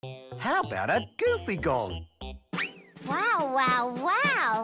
How about a goofy gong? Wow, wow, wow!